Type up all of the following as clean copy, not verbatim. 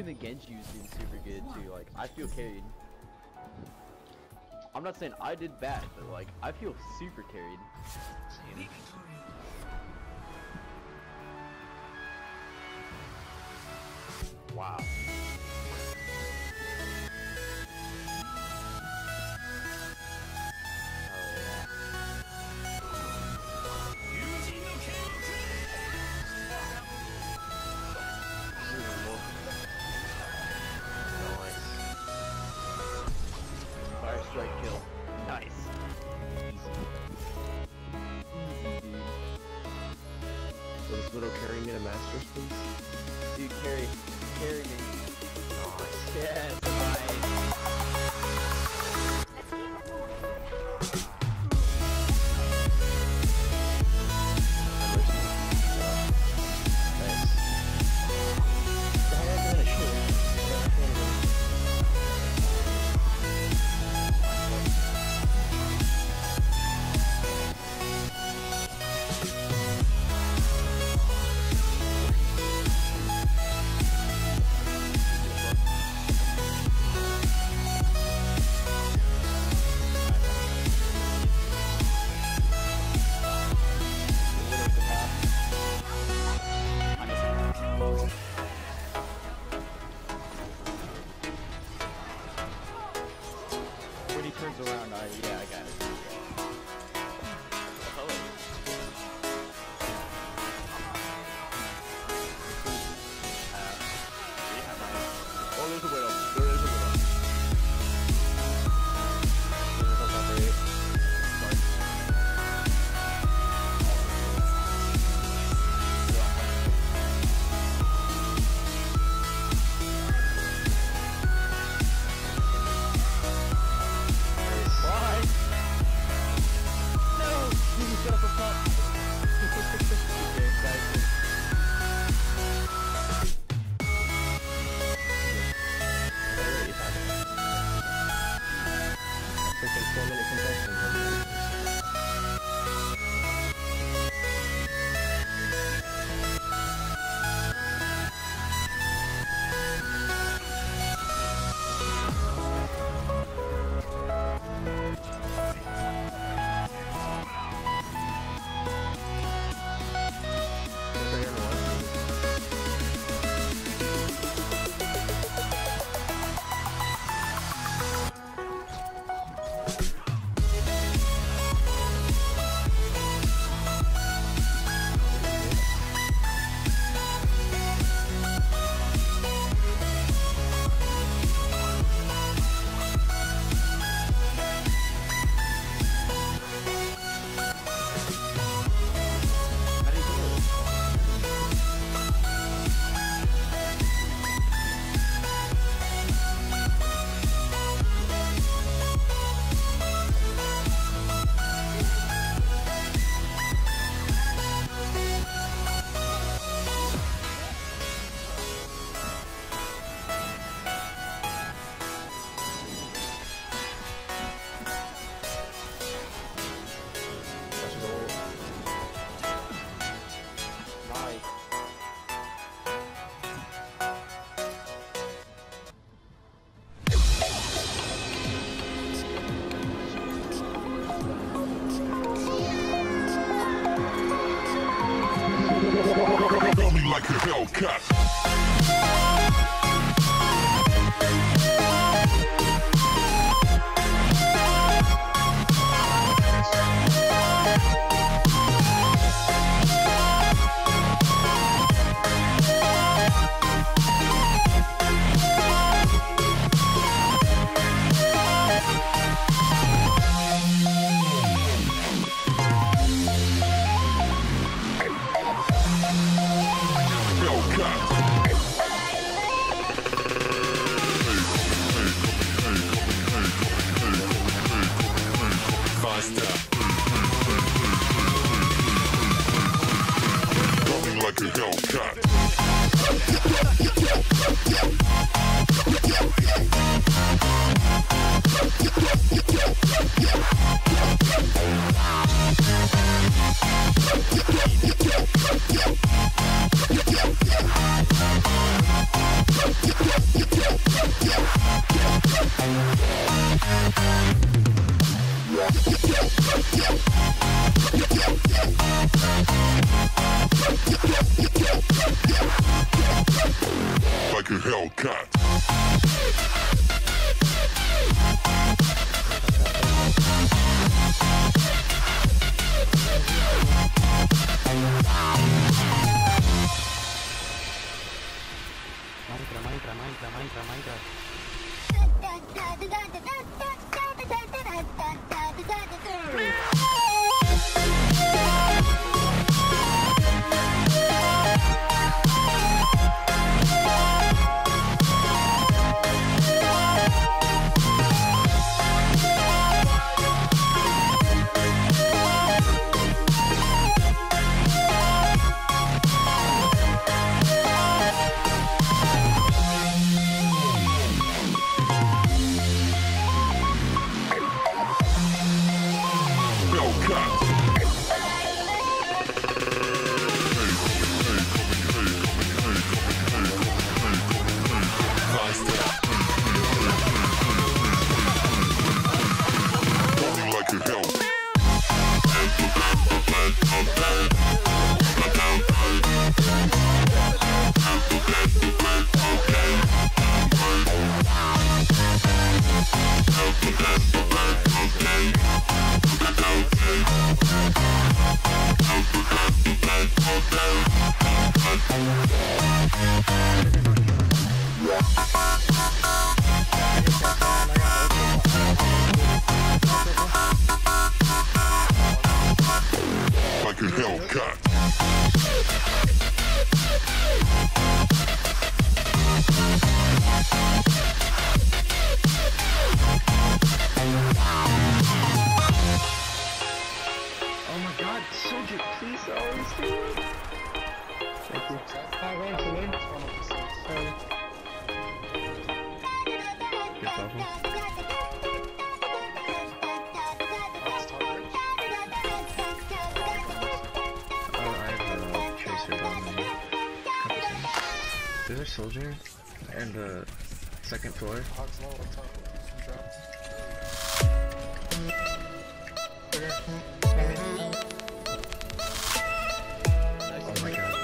even the Genji's doing super good too. Like, I feel carried. I'm not saying I did bad, but like, I feel super carried. Wow. Fire strike kill. Nice. Easy, dude. So this little carry me to masters, please? Dude, carry me. Nice. Yes, nice. When he turns around, yeah, I got it. Oh, there's a widow. There is a widow. Like a Hellcat. Hellcat. Hellcat. Like a Hellcat. Oh my god, soldier, please always do it. Thank you. Good cell phone. I have a tracer bomb and a couple things. There's a soldier and the second floor. Oh my god.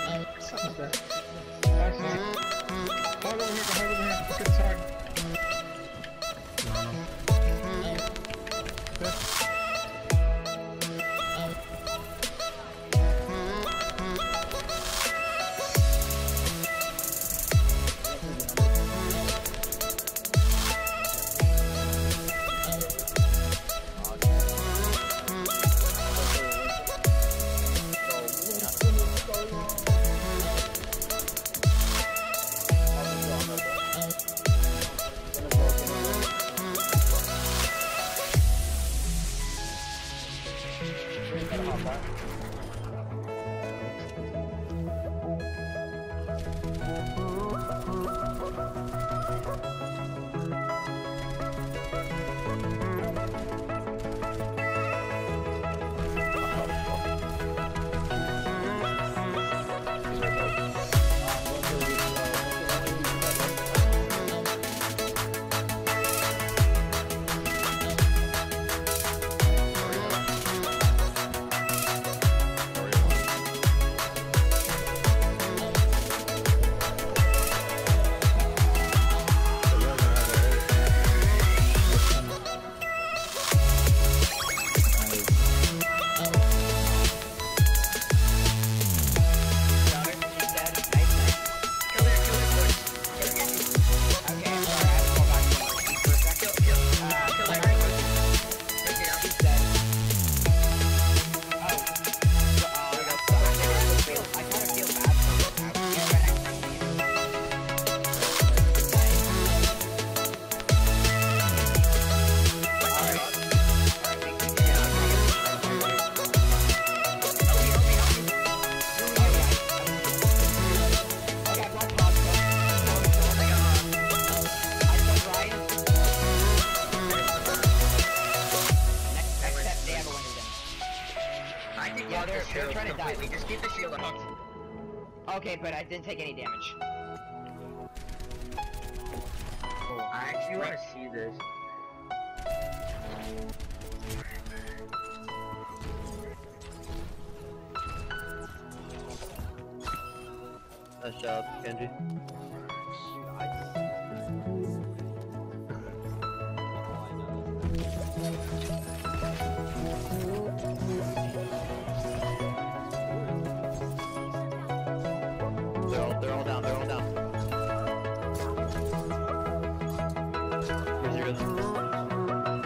They're trying to die. Just keep the shield up. Okay, but I didn't take any damage. Oh, I actually want to see this. Nice job, Kenji. Nice. hear them.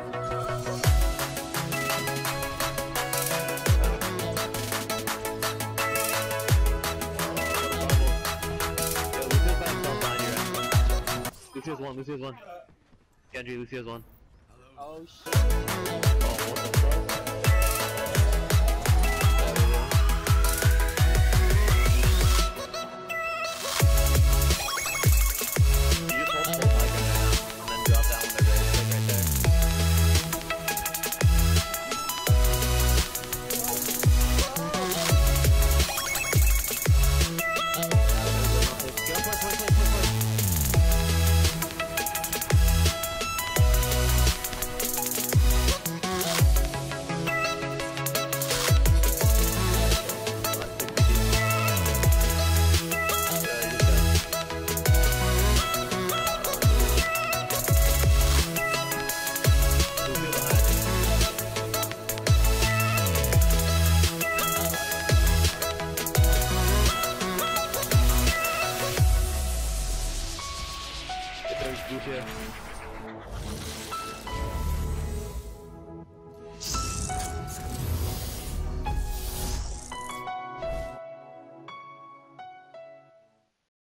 Lucia's one, Lucia's one. Genji, Lucia's one. Oh shit. Oh, what the fuck?